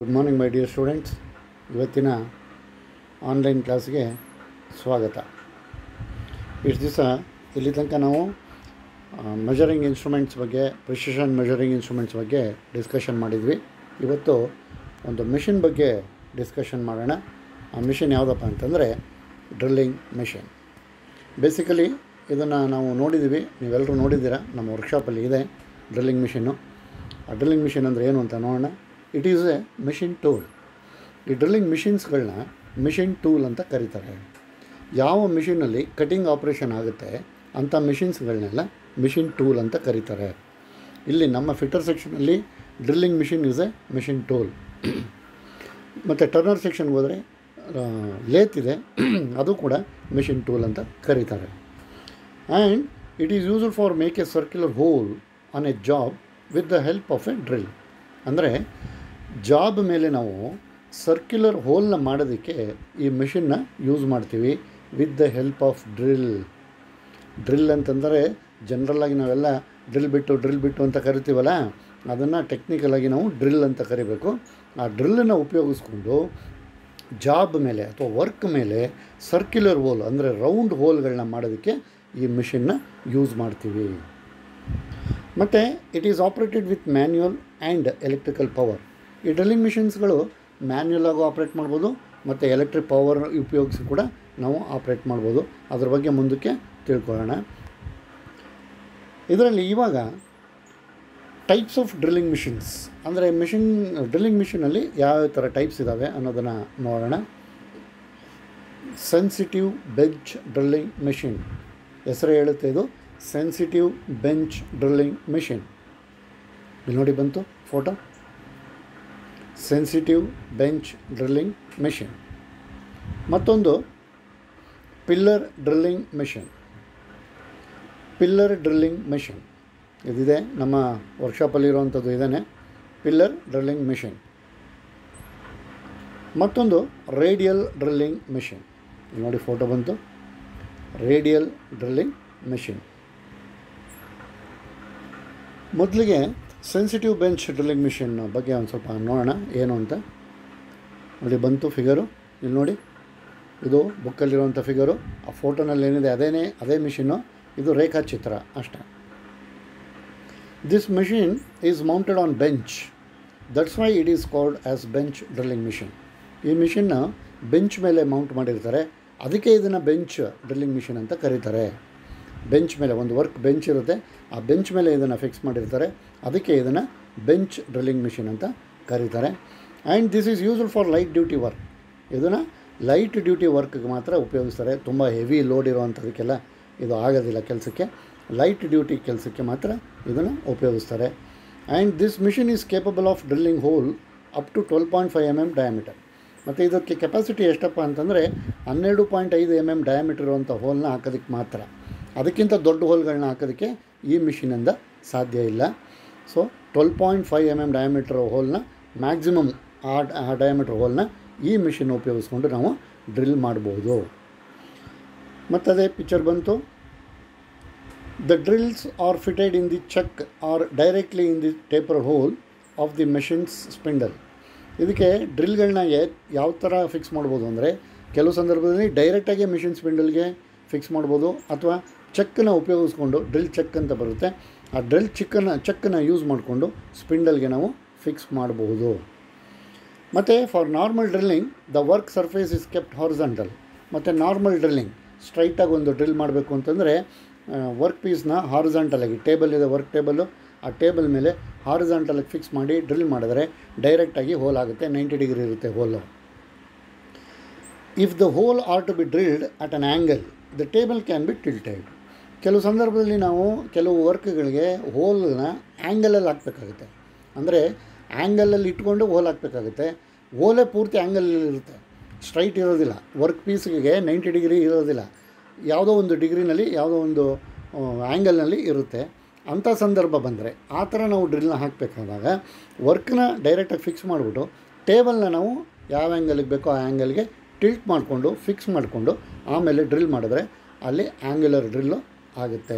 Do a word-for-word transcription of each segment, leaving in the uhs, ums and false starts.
Good morning my dear students. ಇವತ್ತಿನ online ಕ್ಲಾಸ್ಗೆ ಸ್ವಾಗತ. ಇಷ್ಟು ದಿವಸ ಇಲ್ಲಿ ತನಕ ನಾವು ಮೆಜರಿಂಗ್ ಇನ್ಸ್ಟ್ರೂಮೆಂಟ್ಸ್ ಬಗ್ಗೆ, ಪ್ರಿಸಿಷನ್ ಮೆಜರಿಂಗ್ ಇನ್ಸ್ಟ್ರೂಮೆಂಟ್ಸ್ ಬಗ್ಗೆ ಡಿಸ್ಕಷನ್ ಮಾಡಿದ್ವಿ. ಇವತ್ತು ಒಂದು ಮಿಷಿನ್ ಬಗ್ಗೆ ಡಿಸ್ಕಷನ್ ಮಾಡೋಣ. ಆ ಮಿಷಿನ್ ಯಾವುದಪ್ಪ ಅಂತಂದರೆ ಡ್ರಿಲ್ಲಿಂಗ್ ಮಿಷಿನ್. ಬೇಸಿಕಲಿ ಇದನ್ನು ನಾವು ನೋಡಿದ್ದೀವಿ, ನೀವೆಲ್ಲರೂ ನೋಡಿದ್ದೀರಾ, ನಮ್ಮ ವರ್ಕ್ಶಾಪಲ್ಲಿ ಇದೆ ಡ್ರಿಲ್ಲಿಂಗ್ ಮಿಷಿನ್ನು. ಆ ಡ್ರಿಲ್ಲಿಂಗ್ ಮಿಷಿನ್ ಅಂದರೆ ಏನು ಅಂತ ನೋಡೋಣ. It is a machine tool. ಈ ಡ್ರಿಲ್ಲಿಂಗ್ ಮಿಷಿನ್ಸ್ಗಳನ್ನ ಮಿಷಿನ್ ಟೂಲ್ ಅಂತ ಕರೀತಾರೆ. ಯಾವ ಮಿಷಿನಲ್ಲಿ ಕಟಿಂಗ್ ಆಪ್ರೇಷನ್ ಆಗುತ್ತೆ ಅಂಥ ಮಿಷಿನ್ಸ್ಗಳನ್ನೆಲ್ಲ ಮಿಷಿನ್ ಟೂಲ್ ಅಂತ ಕರೀತಾರೆ. ಇಲ್ಲಿ ನಮ್ಮ ಫಿಟ್ಟರ್ ಸೆಕ್ಷನಲ್ಲಿ drilling machine is a machine tool. ಮತ್ತು ಟರ್ನರ್ ಸೆಕ್ಷನ್ಗೆ ಹೋದರೆ ಲೇತ್ ಇದೆ, ಅದು ಕೂಡ ಮಿಷಿನ್ ಟೂಲ್ ಅಂತ ಕರೀತಾರೆ. And it is used for make a circular hole on a job with the help of a drill. ಅಂದರೆ ಜಾಬ್ ಮೇಲೆ ನಾವು ಸರ್ಕ್ಯುಲರ್ ಹೋಲ್ನ ಮಾಡೋದಕ್ಕೆ ಈ ಮಿಷಿನ್ನ ಯೂಸ್ ಮಾಡ್ತೀವಿ with the help of drill. Drill ಅಂತಂದರೆ ಜನ್ರಲ್ಲಾಗಿ ನಾವೆಲ್ಲ ಡ್ರಿಲ್ ಬಿಟ್ಟು ಡ್ರಿಲ್ ಬಿಟ್ಟು ಅಂತ ಕರಿತೀವಲ್ಲ, ಅದನ್ನು ಟೆಕ್ನಿಕಲಾಗಿ ನಾವು ಡ್ರಿಲ್ ಅಂತ ಕರಿಬೇಕು. ಆ ಡ್ರಿಲ್ಲನ್ನು ಉಪಯೋಗಿಸ್ಕೊಂಡು ಜಾಬ್ ಮೇಲೆ ಅಥವಾ ವರ್ಕ್ ಮೇಲೆ ಸರ್ಕ್ಯುಲರ್ ಹೋಲ್ ಅಂದರೆ ರೌಂಡ್ ಹೋಲ್ಗಳನ್ನ ಮಾಡೋದಕ್ಕೆ ಈ ಮಿಷಿನ್ನ ಯೂಸ್ ಮಾಡ್ತೀವಿ. ಮತ್ತು it is operated with manual and electrical power. ಈ ಡ್ರಿಲ್ಲಿಂಗ್ ಮಿಷಿನ್ಸ್ಗಳು ಮ್ಯಾನ್ಯುಯಲ್ ಆಗು ಆಪ್ರೇಟ್ ಮಾಡ್ಬೋದು ಮತ್ತು ಎಲೆಕ್ಟ್ರಿಕ್ ಪವರ್ ಉಪಯೋಗಿಸಿ ಕೂಡ ನಾವು ಆಪ್ರೇಟ್ ಮಾಡ್ಬೋದು. ಅದ್ರ ಬಗ್ಗೆ ಮುಂದಕ್ಕೆ ತಿಳ್ಕೊಳ್ಳೋಣ. ಇದರಲ್ಲಿ ಇವಾಗ ಟೈಪ್ಸ್ ಆಫ್ ಡ್ರಿಲ್ಲಿಂಗ್ ಮಿಷಿನ್ಸ್ ಅಂದರೆ ಮಿಷಿನ್ ಡ್ರಿಲ್ಲಿಂಗ್ ಮಿಷಿನಲ್ಲಿ ಯಾವ್ಯಾವ ಥರ ಟೈಪ್ಸ್ ಇದ್ದಾವೆ ಅನ್ನೋದನ್ನು ನೋಡೋಣ. ಸೆನ್ಸಿಟಿವ್ ಬೆಂಚ್ ಡ್ರಿಲ್ಲಿಂಗ್ ಮಿಷಿನ್ ಹೆಸರು ಹೇಳುತ್ತೆ, ಇದು ಸೆನ್ಸಿಟಿವ್ ಬೆಂಚ್ ಡ್ರಿಲ್ಲಿಂಗ್ ಮಿಷಿನ್. ಇಲ್ಲಿ ನೋಡಿ ಬಂತು photo, sensitive bench drilling machine. ಮತ್ತೊಂದು pillar drilling machine. Pillar drilling machine ಇದಿದೆ, ನಮ್ಮ ವರ್ಕ್ಶಾಪಲ್ಲಿರುವಂಥದ್ದು ಇದೇನೆ, ಪಿಲ್ಲರ್ ಡ್ರಿಲ್ಲಿಂಗ್ ಮಿಷಿನ್. ಮತ್ತೊಂದು ರೇಡಿಯಲ್ ಡ್ರಿಲ್ಲಿಂಗ್ ಮಿಷಿನ್. ಇಲ್ಲಿ ನೋಡಿ ಫೋಟೋ ಬಂತು, ರೇಡಿಯಲ್ ಡ್ರಿಲ್ಲಿಂಗ್ ಮಿಷಿನ್. ಮೊದಲಿಗೆ ಸೆನ್ಸಿಟಿವ್ ಬೆಂಚ್ ಡ್ರಿಲ್ಲಿಂಗ್ ಮಿಷಿನ್ ಬಗ್ಗೆ ಒಂದು ಸ್ವಲ್ಪ ನೋಡೋಣ ಏನು ಅಂತ. ನೋಡಿ ಬಂತು ಫಿಗರು, ಇಲ್ಲಿ ನೋಡಿ, ಇದು ಬುಕ್ಕಲ್ಲಿರುವಂಥ ಫಿಗರು. ಆ ಫೋಟೋನಲ್ಲಿ ಏನಿದೆ ಅದೇನೇ ಅದೇ ಮಿಷಿನ್ನು, ಇದು ರೇಖಾಚಿತ್ರ ಅಷ್ಟೇ. This machine is mounted on bench, that's why it is called as bench drilling machine. ಈ ಮಿಷಿನ್ನ ಬೆಂಚ್ ಮೇಲೆ ಮೌಂಟ್ ಮಾಡಿರ್ತಾರೆ, ಅದಕ್ಕೆ ಇದನ್ನು ಬೆಂಚ್ ಡ್ರಿಲ್ಲಿಂಗ್ ಮಿಷಿನ್ ಅಂತ ಕರೀತಾರೆ. ಬೆಂಚ್ ಮೇಲೆ ಒಂದು ವರ್ಕ್ ಬೆಂಚ್ ಇರುತ್ತೆ, ಆ ಬೆಂಚ್ ಮೇಲೆ ಇದನ್ನು ಫಿಕ್ಸ್ ಮಾಡಿರ್ತಾರೆ, ಅದಕ್ಕೆ ಇದನ್ನು ಬೆಂಚ್ ಡ್ರಿಲ್ಲಿಂಗ್ ಮಿಷಿನ್ ಅಂತ ಕರೀತಾರೆ. And this is used for light duty work. ಇದನ್ನು ಲೈಟ್ ಡ್ಯೂಟಿ ವರ್ಕ್ಗೆ ಮಾತ್ರ ಉಪಯೋಗಿಸ್ತಾರೆ. ತುಂಬ ಹೆವಿ ಲೋಡ್ ಇರೋವಂಥದಕ್ಕೆಲ್ಲ ಇದು ಆಗೋದಿಲ್ಲ ಕೆಲಸಕ್ಕೆ, ಲೈಟ್ ಡ್ಯೂಟಿ ಕೆಲಸಕ್ಕೆ ಮಾತ್ರ ಇದನ್ನು ಉಪಯೋಗಿಸ್ತಾರೆ. And this machine is capable of drilling hole up to twelve point five M M diameter. ಮತ್ತು ಇದಕ್ಕೆ ಕೆಪಾಸಿಟಿ ಎಷ್ಟಪ್ಪ ಅಂತಂದರೆ ಹನ್ನೆರಡು ಪಾಯಿಂಟ್ ಐದು ಎಮ್ ಎಮ್ ಡಯಾಮೀಟರ್ ಇರುವಂಥ ಹೋಲ್ನ ಹಾಕೋದಕ್ಕೆ ಮಾತ್ರ. ಅದಕ್ಕಿಂತ ದೊಡ್ಡ ಹೋಲ್ಗಳನ್ನ ಹಾಕೋದಕ್ಕೆ ಈ ಮಿಷಿನಿಂದ ಸಾಧ್ಯ ಇಲ್ಲ. So twelve point five M M diameter ಹೋಲ್ನ ಮ್ಯಾಕ್ಸಿಮಮ್ ಆ ಆ ಡಯಾಮೀಟರ್ ಹೋಲ್ನ ಈ ಮಿಷಿನ್ ಉಪಯೋಗಿಸ್ಕೊಂಡು ನಾವು ಡ್ರಿಲ್ ಮಾಡ್ಬೋದು. ಮತ್ತು ಅದೇ ಪಿಕ್ಚರ್ ಬಂತು. The drills are fitted in the chuck or directly in the taper hole of the machine's spindle. ಇದಕ್ಕೆ ಡ್ರಿಲ್ಗಳನ್ನ ಯಾವ ಥರ ಫಿಕ್ಸ್ ಮಾಡ್ಬೋದು ಅಂದರೆ, ಕೆಲವು ಸಂದರ್ಭದಲ್ಲಿ ಡೈರೆಕ್ಟಾಗಿ ಮಿಷಿನ್ ಸ್ಪಿಂಡಲ್ಗೆ ಫಿಕ್ಸ್ ಮಾಡ್ಬೋದು, ಅಥವಾ ಚಕ್ಕನ್ನು ಉಪಯೋಗಿಸ್ಕೊಂಡು ಡ್ರಿಲ್ ಚೆಕ್ ಅಂತ ಬರುತ್ತೆ, ಆ ಡ್ರಿಲ್ ಚಿಕ್ಕನ್ನು ಚಕ್ಕನ್ನು ಯೂಸ್ ಮಾಡಿಕೊಂಡು ಸ್ಪಿಂಡಲ್ಗೆ ನಾವು ಫಿಕ್ಸ್ ಮಾಡಬಹುದು. ಮತ್ತು for normal drilling the work surface is kept horizontal. ಮತ್ತು ನಾರ್ಮಲ್ ಡ್ರಿಲ್ಲಿಂಗ್ ಸ್ಟ್ರೈಟಾಗಿ ಒಂದು ಡ್ರಿಲ್ ಮಾಡಬೇಕು ಅಂತಂದರೆ ವರ್ಕ್ ಪೀಸ್ನ ಹಾರಿಜಾಂಟಲಾಗಿ, ಟೇಬಲ್ ಇದೆ ವರ್ಕ್ ಟೇಬಲ್ಲು, ಆ ಟೇಬಲ್ ಮೇಲೆ ಹಾರಿಜಾಂಟಲಾಗಿ ಫಿಕ್ಸ್ ಮಾಡಿ ಡ್ರಿಲ್ ಮಾಡಿದ್ರೆ ಡೈರೆಕ್ಟಾಗಿ ಹೋಲ್ ಆಗುತ್ತೆ, ನೈಂಟಿ ಡಿಗ್ರಿ ಇರುತ್ತೆ hole. If the hole are to be drilled at an angle the table can be tilted. ಕೆಲವು ಸಂದರ್ಭದಲ್ಲಿ ನಾವು ಕೆಲವು ವರ್ಕ್ಗಳಿಗೆ ಹೋಲನ್ನ ಆ್ಯಂಗಲಲ್ಲಿ ಹಾಕಬೇಕಾಗುತ್ತೆ. ಅಂದರೆ ಆ್ಯಂಗಲಲ್ಲಿ ಇಟ್ಕೊಂಡು ಹೋಲ್ ಹಾಕಬೇಕಾಗುತ್ತೆ. ಹೋಲೇ ಪೂರ್ತಿ ಆ್ಯಂಗಲಲ್ಲಿ ಇರುತ್ತೆ, ಸ್ಟ್ರೈಟ್ ಇರೋದಿಲ್ಲ. ವರ್ಕ್ ಪೀಸ್ಗೆ ನೈಂಟಿ ಡಿಗ್ರಿ ಇರೋದಿಲ್ಲ, ಯಾವುದೋ ಒಂದು ಡಿಗ್ರಿನಲ್ಲಿ ಯಾವುದೋ ಒಂದು ಆ್ಯಂಗಲ್ನಲ್ಲಿ ಇರುತ್ತೆ. ಅಂಥ ಸಂದರ್ಭ ಬಂದರೆ ಆ ಥರ ನಾವು ಡ್ರಿಲ್ನ ಹಾಕಬೇಕಾದಾಗ ವರ್ಕ್ನ ಡೈರೆಕ್ಟಾಗಿ ಫಿಕ್ಸ್ ಮಾಡಿಬಿಟ್ಟು ಟೇಬಲ್ನ ನಾವು ಯಾವ ಆ್ಯಂಗಲಿಗೆ ಬೇಕೋ ಆ ಆ್ಯಂಗಲ್ಗೆ ಟಿಲ್ಟ್ ಮಾಡಿಕೊಂಡು ಫಿಕ್ಸ್ ಮಾಡಿಕೊಂಡು ಆಮೇಲೆ ಡ್ರಿಲ್ ಮಾಡಿದ್ರೆ ಅಲ್ಲಿ ಆ್ಯಂಗ್ಯುಲರ್ ಡ್ರಿಲ್ಲು ಆಗುತ್ತೆ.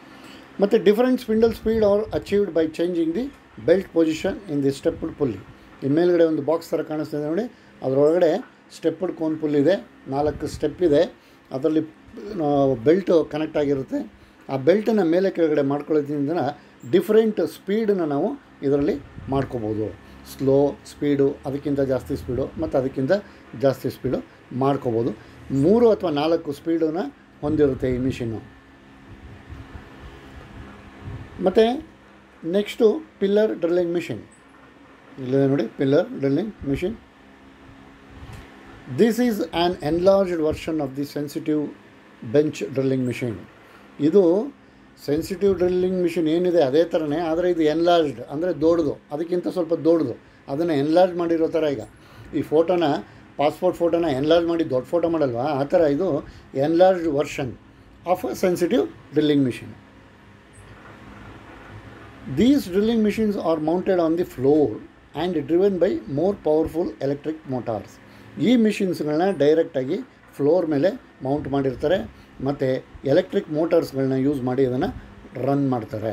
ಮತ್ತು different spindle speed are achieved by changing the belt position in the stepped pulley. ಈ ಮೇಲ್ಗಡೆ ಒಂದು ಬಾಕ್ಸ್ ಥರ ಕಾಣಿಸ್ತಿದೆ ನೋಡಿ, ಅದರೊಳಗಡೆ ಸ್ಟೆಪ್ಪಡ್ ಕೋನ್ ಪುಲ್ ಇದೆ, ನಾಲ್ಕು ಸ್ಟೆಪ್ ಇದೆ, ಅದರಲ್ಲಿ ಬೆಲ್ಟು ಕನೆಕ್ಟ್ ಆಗಿರುತ್ತೆ. ಆ ಬೆಲ್ಟನ್ನು ಮೇಲೆ ಕೆಳಗಡೆ ಮಾಡ್ಕೊಳ್ಳೋದ್ರಿಂದ ಡಿಫ್ರೆಂಟ್ ಸ್ಪೀಡನ್ನು ನಾವು ಇದರಲ್ಲಿ ಮಾಡ್ಕೋಬೋದು. ಸ್ಲೋ ಸ್ಪೀಡು, ಅದಕ್ಕಿಂತ ಜಾಸ್ತಿ ಸ್ಪೀಡು ಮತ್ತು ಅದಕ್ಕಿಂತ ಜಾಸ್ತಿ ಸ್ಪೀಡು ಮಾಡ್ಕೋಬೋದು. ಮೂರು ಅಥವಾ ನಾಲ್ಕು ಸ್ಪೀಡನ್ನು ಹೊಂದಿರುತ್ತೆ ಈ ಮಿಷಿನ್ನು. ಮತ್ತು ನೆಕ್ಸ್ಟು ಪಿಲ್ಲರ್ ಡ್ರಿಲ್ಲಿಂಗ್ ಮಿಷಿನ್. ಇಲ್ಲಿದೆ ನೋಡಿ, pillar drilling machine. This is an enlarged version of the sensitive bench drilling machine. ಇದು ಸೆನ್ಸಿಟಿವ್ ಡ್ರಿಲ್ಲಿಂಗ್ ಮಿಷಿನ್ ಏನಿದೆ ಅದೇ ಥರನೇ, ಆದರೆ ಇದು ಎನ್ಲಾರ್ಜ್ಡ್ ಅಂದರೆ ದೊಡ್ಡದು, ಅದಕ್ಕಿಂತ ಸ್ವಲ್ಪ ದೊಡ್ಡದು. ಅದನ್ನು ಎನ್ಲಾರ್ಜ್ ಮಾಡಿರೋ ಥರ ಈಗ ಈ ಫೋಟೋನ, ಪಾಸ್ಪೋರ್ಟ್ ಫೋಟೋನ ಎನ್ಲಾರ್ಜ್ ಮಾಡಿ ದೊಡ್ಡ ಫೋಟೋ ಮಾಡಲ್ವಾ, ಆ ಥರ ಇದು enlarged version of a sensitive drilling machine. These drilling machines are mounted on the floor and driven by more powerful electric motors. ಈ ಮಿಷಿನ್ಸ್ಗಳನ್ನ ಡೈರೆಕ್ಟಾಗಿ ಫ್ಲೋರ್ ಮೇಲೆ ಮೌಂಟ್ ಮಾಡಿರ್ತಾರೆ ಮತ್ತು ಎಲೆಕ್ಟ್ರಿಕ್ ಮೋಟಾರ್ಸ್ಗಳನ್ನ ಯೂಸ್ ಮಾಡಿ ಇದನ್ನು ರನ್ ಮಾಡ್ತಾರೆ.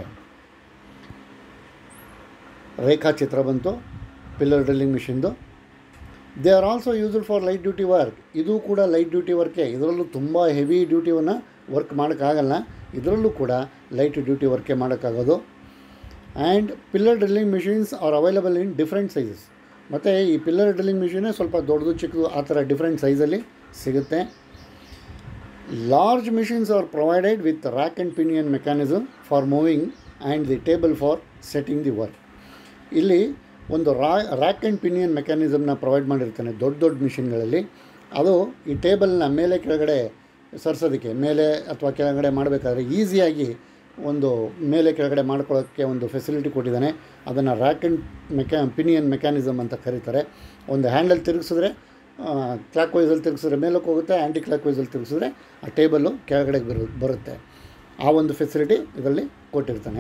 ರೇಖಾಚಿತ್ರ ಬಂತು ಪಿಲ್ಲರ್ ಡ್ರಿಲ್ಲಿಂಗ್ ಮಿಷಿನ್ದು. They are also used for light duty work. ಇದು ಕೂಡ ಲೈಟ್ ಡ್ಯೂಟಿ ವರ್ಕೆ. ಇದರಲ್ಲೂ ತುಂಬ ಹೆವಿ ಡ್ಯೂಟಿಯನ್ನು ವರ್ಕ್ ಮಾಡೋಕ್ಕಾಗಲ್ಲ, ಇದರಲ್ಲೂ ಕೂಡ ಲೈಟ್ ಡ್ಯೂಟಿ ವರ್ಕೆ ಮಾಡೋಕ್ಕಾಗೋದು. And pillar drilling machines are available in different sizes. ಮತ್ತು ಈ ಪಿಲ್ಲರ್ ಡ್ರಿಲ್ಲಿಂಗ್ ಮಿಷಿನೇ ಸ್ವಲ್ಪ ದೊಡ್ಡದು ಚಿಕ್ಕದು ಆ ಥರ ಡಿಫ್ರೆಂಟ್ ಸೈಜಲ್ಲಿ ಸಿಗುತ್ತೆ. Large machines are provided with rack and pinion mechanism for moving and the table for setting the work. ಇಲ್ಲಿ ಒಂದು ರಾ ರ್ಯಾಕ್ ಆ್ಯಂಡ್ ಪಿನಿಯನ್ ಮೆಕ್ಯಾನಿಸಮ್ನ ಪ್ರೊವೈಡ್ ಮಾಡಿರ್ತಾನೆ ದೊಡ್ಡ ದೊಡ್ಡ ಮಿಷಿನ್ಗಳಲ್ಲಿ. ಅದು ಈ ಟೇಬಲ್ನ ಮೇಲೆ ಕೆಳಗಡೆ ಸರಿಸೋದಕ್ಕೆ, ಮೇಲೆ ಅಥವಾ ಕೆಳಗಡೆ ಮಾಡಬೇಕಾದ್ರೆ ಈಸಿಯಾಗಿ ಒಂದು ಮೇಲೆ ಕೆಳಗಡೆ ಮಾಡ್ಕೊಳ್ಳೋಕ್ಕೆ ಒಂದು ಫೆಸಿಲಿಟಿ ಕೊಟ್ಟಿದ್ದಾನೆ. ಅದನ್ನು ರ್ಯಾಕ್ ಆ್ಯಂಡ್ ಮೆಕ್ಯಾ ಪಿನಿಯನ್ ಮೆಕ್ಯಾನಿಸಮ್ ಅಂತ ಕರೀತಾರೆ. ಒಂದು ಹ್ಯಾಂಡಲ್ ತಿರುಗಿಸಿದ್ರೆ ಕ್ಲಾಕ್ ವೈಸಲ್ಲಿ ತಿರುಗಿಸಿದ್ರೆ ಮೇಲಕ್ಕೆ ಹೋಗುತ್ತೆ, ಆ್ಯಂಟಿ ಕ್ಲಾಕ್ ವೈಸಲ್ಲಿ ತಿರುಗಿಸಿದ್ರೆ ಆ ಟೇಬಲ್ಲು ಕೆಳಗಡೆ ಬರು ಬರುತ್ತೆ ಆ ಒಂದು ಫೆಸಿಲಿಟಿ ಇದರಲ್ಲಿ ಕೊಟ್ಟಿರ್ತಾನೆ.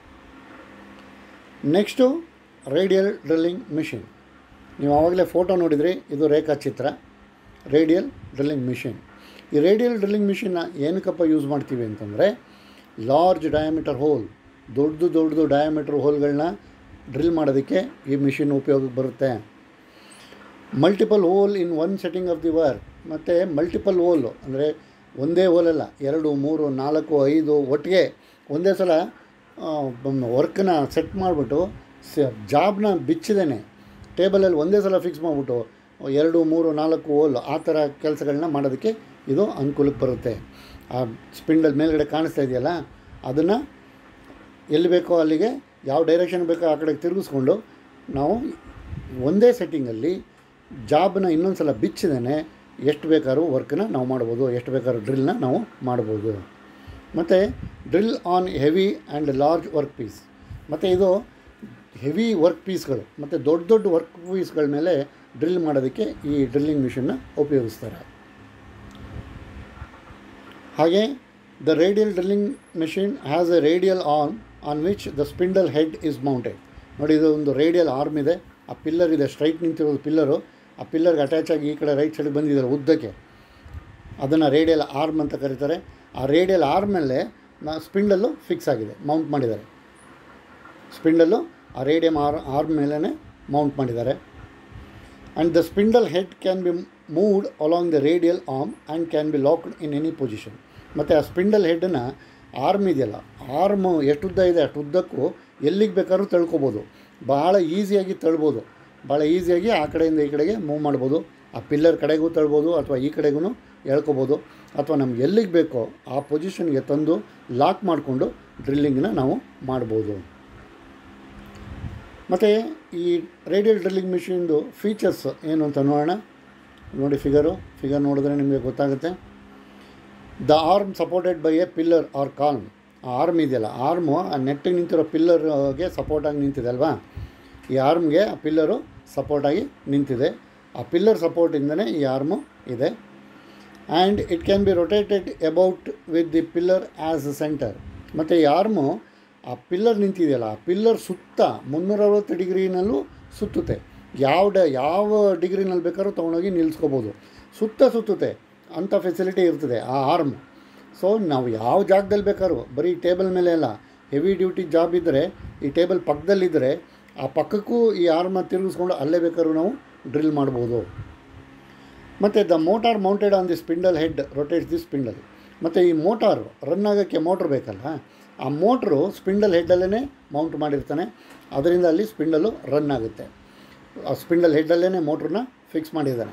Next radial drilling machine. ನೀವು ಆವಾಗಲೇ ಫೋಟೋ ನೋಡಿದ್ರಿ, ಇದು ರೇಖಾಚಿತ್ರ ರೇಡಿಯಲ್ ಡ್ರಿಲ್ಲಿಂಗ್ ಮಿಷಿನ್. ಈ ರೇಡಿಯಲ್ ಡ್ರಿಲ್ಲಿಂಗ್ ಮಿಷಿನ್ನ ಏನಕ್ಕಪ್ಪ ಯೂಸ್ ಮಾಡ್ತೀವಿ ಅಂತಂದರೆ, ಲಾರ್ಜ್ ಡಯಾಮೀಟರ್ ಹೋಲ್, ದೊಡ್ಡದು ದೊಡ್ಡದು ಡಯಾಮೀಟರ್ ಹೋಲ್ಗಳನ್ನ ಡ್ರಿಲ್ ಮಾಡೋದಕ್ಕೆ ಈ ಮಿಷಿನ್ ಉಪಯೋಗಕ್ಕೆ ಬರುತ್ತೆ. Multiple hole in one setting of the work. ಮತ್ತು ಮಲ್ಟಿಪಲ್ ಹೋಲು ಅಂದರೆ ಒಂದೇ ಹೋಲಲ್ಲ, ಎರಡು ಮೂರು ನಾಲ್ಕು ಐದು ಒಟ್ಟಿಗೆ ಒಂದೇ ಸಲ ವರ್ಕನ್ನ ಸೆಟ್ ಮಾಡಿಬಿಟ್ಟು ಸ ಜಾಬ್ನ ಬಿಚ್ಚಿದೇನೆ ಟೇಬಲಲ್ಲಿ ಒಂದೇ ಸಲ ಫಿಕ್ಸ್ ಮಾಡಿಬಿಟ್ಟು ಎರಡು ಮೂರು ನಾಲ್ಕು ಹೋಲ್ ಆ ಥರ ಕೆಲಸಗಳನ್ನ ಮಾಡೋದಕ್ಕೆ ಇದು ಅನುಕೂಲಕ್ಕೆ ಬರುತ್ತೆ. ಆ ಸ್ಪಿಂಡಲ್ ಮೇಲ್ಗಡೆ ಕಾಣಿಸ್ತಾ ಇದೆಯಲ್ಲ, ಅದನ್ನು ಎಲ್ಲಿ ಬೇಕೋ ಅಲ್ಲಿಗೆ ಯಾವ ಡೈರೆಕ್ಷನ್ ಬೇಕೋ ಆ ಕಡೆಗೆ ತಿರುಗಿಸ್ಕೊಂಡು ನಾವು ಒಂದೇ ಸೆಟ್ಟಿಂಗಲ್ಲಿ ಜಾಬನ್ನ ಇನ್ನೊಂದು ಸಲ ಬಿಚ್ಚಿದೇನೆ ಎಷ್ಟು ಬೇಕಾದ್ರೂ ವರ್ಕನ್ನ ನಾವು ಮಾಡ್ಬೋದು, ಎಷ್ಟು ಬೇಕಾದ್ರೂ ಡ್ರಿಲ್ನ ನಾವು ಮಾಡ್ಬೋದು. ಮತ್ತು drill on heavy and large work piece. ಮತ್ತು ಇದು ಹೆವಿ ವರ್ಕ್ ಪೀಸ್ಗಳು ಮತ್ತು ದೊಡ್ಡ ದೊಡ್ಡ ವರ್ಕ್ ಪೀಸ್ಗಳ ಮೇಲೆ ಡ್ರಿಲ್ ಮಾಡೋದಕ್ಕೆ ಈ ಡ್ರಿಲ್ಲಿಂಗ್ ಮಿಷನ್ನ ಉಪಯೋಗಿಸ್ತಾರೆ. ಹಾಗೆ the radial drilling machine has a radial arm on which the spindle head is mounted. ನೋಡಿ, ಇದು ಒಂದು ರೇಡಿಯಲ್ ಆರ್ಮ್ ಇದೆ, ಆ ಪಿಲ್ಲರ್ ಇದೆ, ಸ್ಟ್ರೈಟ್ ನಿಂತಿರೋದು ಪಿಲ್ಲರು, ಆ ಪಿಲ್ಲರ್ಗೆ ಅಟ್ಯಾಚ್ ಆಗಿ ಈ ಕಡೆ ರೈಟ್ ಸೈಡ್ಗೆ ಬಂದಿದ್ದಾರೆ ಉದ್ದಕ್ಕೆ, ಅದನ್ನು ರೇಡಿಯಲ್ ಆರ್ಮ್ ಅಂತ ಕರೀತಾರೆ. ಆ ರೇಡಿಯಲ್ ಆರ್ಮ್ ಮೇಲೆ ನಾ ಸ್ಪಿಂಡಲ್ಲು ಫಿಕ್ಸ್ ಆಗಿದೆ, ಮೌಂಟ್ ಮಾಡಿದ್ದಾರೆ. ಸ್ಪಿಂಡಲ್ಲು ಆ ರೇಡಿಯಮ್ ಆರ್ ಆರ್ಮ್ ಮೇಲೇ ಮೌಂಟ್ ಮಾಡಿದ್ದಾರೆ. And the spindle head can be moved along the radial arm and can be locked in any position. ಮತ್ತು ಆ ಸ್ಪಿಂಡಲ್ ಹೆಡ್ಡನ್ನು ಆರ್ಮ್ ಇದೆಯಲ್ಲ, ಆರ್ಮು ಎಷ್ಟು ಉದ್ದ ಇದೆ ಅಷ್ಟು ಉದ್ದಕ್ಕೂ ಎಲ್ಲಿಗೆ ಬೇಕಾದ್ರೂ ತಳ್ಕೊಬೋದು, ಭಾಳ ಈಸಿಯಾಗಿ ತಳ್ಬೋದು, ಭಾಳ ಈಸಿಯಾಗಿ ಆ ಕಡೆಯಿಂದ ಈ ಕಡೆಗೆ ಮೂವ್ ಮಾಡ್ಬೋದು. ಆ ಪಿಲ್ಲರ್ ಕಡೆಗೂ ತಳ್ಬೋದು ಅಥವಾ ಈ ಕಡೆಗೂ ಎಳ್ಕೊಬೋದು, ಅಥವಾ ನಮ್ಗೆ ಎಲ್ಲಿಗೆ ಬೇಕೋ ಆ ಪೊಸಿಷನ್ಗೆ ತಂದು ಲಾಕ್ ಮಾಡಿಕೊಂಡು ಡ್ರಿಲ್ಲಿಂಗನ್ನ ನಾವು ಮಾಡ್ಬೋದು. ಮತ್ತು ಈ ರೇಡಿಯಲ್ ಡ್ರಿಲ್ಲಿಂಗ್ ಮಿಷಿನ್ದು ಫೀಚರ್ಸ್ ಏನು ಅಂತ ನೋಡೋಣ. ನೋಡಿ, ಫಿಗರು ಫಿಗರ್ ನೋಡಿದ್ರೆ ನಿಮಗೆ ಗೊತ್ತಾಗುತ್ತೆ. The arm supported by a pillar or column. ಆ ಆರ್ಮ್ ಇದೆಯಲ್ಲ, ಆರ್ಮು ಆ ನೆಟ್ಟಿಗೆ ನಿಂತಿರೋ ಪಿಲ್ಲರ್ಗೆ ಸಪೋರ್ಟಾಗಿ ನಿಂತಿದೆ ಅಲ್ವಾ, ಈ ಆರ್ಮ್ಗೆ ಆ ಪಿಲ್ಲರು ಸಪೋರ್ಟಾಗಿ ನಿಂತಿದೆ. ಆ ಪಿಲ್ಲರ್ ಸಪೋರ್ಟಿಂದನೇ ಈ ಆರ್ಮು ಇದೆ. And it can be rotated about with the pillar as a centre. ಮತ್ತು ಈ ಆರ್ಮು ಆ ಪಿಲ್ಲರ್ ನಿಂತಿದೆಯಲ್ಲ, ಆ ಪಿಲ್ಲರ್ ಸುತ್ತ ಮುನ್ನೂರ ಅರವತ್ತು ಡಿಗ್ರಿನಲ್ಲೂ ಸುತ್ತುತ್ತೆ. ಯಾವ ಡ ಯಾವ ಡಿಗ್ರಿನಲ್ಲಿ ಬೇಕಾದ್ರೂ ತೊಗೊಂಡೋಗಿ ನಿಲ್ಲಿಸ್ಕೋಬೋದು, ಸುತ್ತ ಸುತ್ತುತ್ತೆ ಅಂಥ ಫೆಸಿಲಿಟಿ ಇರ್ತದೆ ಆ ಆರ್ಮ್. ಸೊ ನಾವು ಯಾವ ಜಾಗದಲ್ಲಿ ಬೇಕಾದ್ರೂ, ಬರೀ ಟೇಬಲ್ ಮೇಲೆ ಅಲ್ಲ, ಹೆವಿ ಡ್ಯೂಟಿ ಜಾಬ್ ಇದ್ದರೆ ಈ ಟೇಬಲ್ ಪಕ್ಕದಲ್ಲಿದ್ದರೆ ಆ ಪಕ್ಕಕ್ಕೂ ಈ ಆರ್ಮ ತಿರುಗಿಸ್ಕೊಂಡು ಅಲ್ಲೇ ಬೇಕಾದ್ರೂ ನಾವು ಡ್ರಿಲ್ ಮಾಡ್ಬೋದು. ಮತ್ತು the motor mounted on the spindle head rotates the spindle. ಮತ್ತು ಈ ಮೋಟಾರು ರನ್ ಆಗೋಕ್ಕೆ ಮೋಟ್ರ್ ಬೇಕಲ್ಲ, ಆ ಮೋಟ್ರು ಸ್ಪಿಂಡಲ್ ಹೆಡ್ಡಲ್ಲೇ ಮೌಂಟ್ ಮಾಡಿರ್ತಾನೆ, ಅದರಿಂದ ಅಲ್ಲಿ ಸ್ಪಿಂಡಲು ರನ್ ಆಗುತ್ತೆ. ಆ ಸ್ಪಿಂಡಲ್ ಹೆಡ್ಡಲ್ಲೇ ಮೋಟ್ರನ್ನ ಫಿಕ್ಸ್ ಮಾಡಿದ್ದಾನೆ.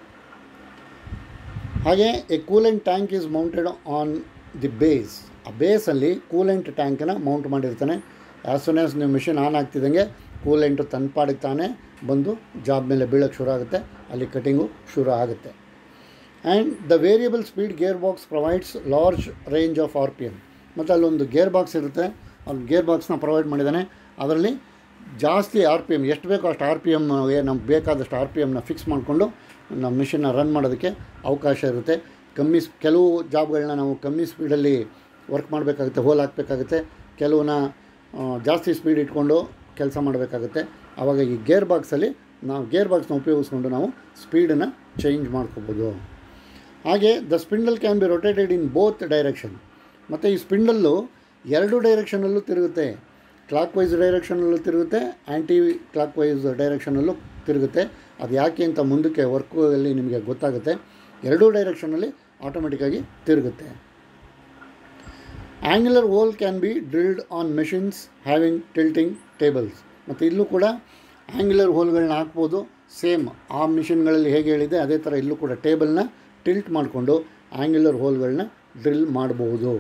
ಹಾಗೆ a coolant tank is mounted on the base. ಆ ಬೇಸಲ್ಲಿ ಕೂಲೆಂಟ್ ಟ್ಯಾಂಕನ್ನು ಮೌಂಟ್ ಮಾಡಿರ್ತಾನೆ. ಆ್ಯಸ್ ಸೂನ್ ಆ್ಯಸ್ ನೀವು ಮಿಷಿನ್ ಆನ್ ಆಗ್ತಿದ್ದಂಗೆ ಕೂಲೆಂಟು ತನ್ಪಾಡಿಗೆ ತಾನೇ ಬಂದು ಜಾಬ್ ಮೇಲೆ ಬೀಳೋಕ್ಕೆ ಶುರು ಆಗುತ್ತೆ, ಅಲ್ಲಿ ಕಟಿಂಗು ಶುರು ಆಗುತ್ತೆ. And the variable speed gear box provides large range of R P M. ಮತ್ತು ಅಲ್ಲೊಂದು ಗೇರ್ ಬಾಕ್ಸ್ ಇರುತ್ತೆ, ಅಲ್ಲಿ ಗೇರ್ ಬಾಕ್ಸ್ನ ಪ್ರೊವೈಡ್ ಮಾಡಿದ್ದಾನೆ. ಅದರಲ್ಲಿ ಜಾಸ್ತಿ ಆರ್ ಪಿ ಎಮ್ ಎಷ್ಟು ಬೇಕೋ ಅಷ್ಟು ಆರ್ ಪಿ ಎಮ್ಗೆ ನಮ್ಗೆ ಬೇಕಾದಷ್ಟು ಆರ್ ಪಿ ಎಮ್ನ ಫಿಕ್ಸ್ ಮಾಡಿಕೊಂಡು ನಮ್ಮ ಮಿಷಿನ್ನ ರನ್ ಮಾಡೋದಕ್ಕೆ ಅವಕಾಶ ಇರುತ್ತೆ. ಕಮ್ಮಿ ಕೆಲವು ಜಾಬ್ಗಳನ್ನ ನಾವು ಕಮ್ಮಿ ಸ್ಪೀಡಲ್ಲಿ ವರ್ಕ್ ಮಾಡಬೇಕಾಗುತ್ತೆ, ಹೋಲ್ ಹಾಕಬೇಕಾಗುತ್ತೆ. ಕೆಲವನ್ನ ಜಾಸ್ತಿ ಸ್ಪೀಡ್ ಇಟ್ಕೊಂಡು ಕೆಲಸ ಮಾಡಬೇಕಾಗುತ್ತೆ. ಆವಾಗ ಈ ಗೇರ್ ಬಾಕ್ಸಲ್ಲಿ ನಾವು ಗೇರ್ ಬಾಕ್ಸ್ನ ಉಪಯೋಗಿಸ್ಕೊಂಡು ನಾವು ಸ್ಪೀಡನ್ನು ಚೇಂಜ್ ಮಾಡ್ಕೋಬೋದು. ಹಾಗೆ the spindle can be rotated in both direction. ಮತ್ತು ಈ ಸ್ಪಿಂಡಲ್ಲು ಎರಡು ಡೈರೆಕ್ಷನಲ್ಲೂ ತಿರುಗುತ್ತೆ. ಕ್ಲಾಕ್ ವೈಸ್ ಡೈರೆಕ್ಷನಲ್ಲೂ ತಿರುಗುತ್ತೆ, ಆ್ಯಂಟಿ ಕ್ಲಾಕ್ ವೈಸ್ ಡೈರೆಕ್ಷನಲ್ಲೂ ತಿರುಗುತ್ತೆ. ಅದು ಯಾಕೆ ಅಂತ ಮುಂದಕ್ಕೆ ವರ್ಕಲ್ಲಿ ನಿಮಗೆ ಗೊತ್ತಾಗುತ್ತೆ. ಎರಡೂ ಡೈರೆಕ್ಷನಲ್ಲಿ ಆಟೋಮೆಟಿಕ್ಕಾಗಿ ತಿರುಗುತ್ತೆ. Angular hole can be drilled on machines having tilting tables. ಮತ್ತು ಇಲ್ಲೂ ಕೂಡ ಆ್ಯಂಗ್ಯುಲರ್ ಹೋಲ್ಗಳನ್ನ ಹಾಕ್ಬೋದು. ಸೇಮ್ ಆ ಮಿಷಿನ್ಗಳಲ್ಲಿ ಹೇಗೆ ಹೇಳಿದೆ ಅದೇ ಥರ ಇಲ್ಲೂ ಕೂಡ ಟೇಬಲ್ನ ಟಿಲ್ಟ್ ಮಾಡಿಕೊಂಡು ಆ್ಯಂಗ್ಯುಲರ್ ಹೋಲ್ಗಳನ್ನ ಡ್ರಿಲ್ ಮಾಡಬಹುದು.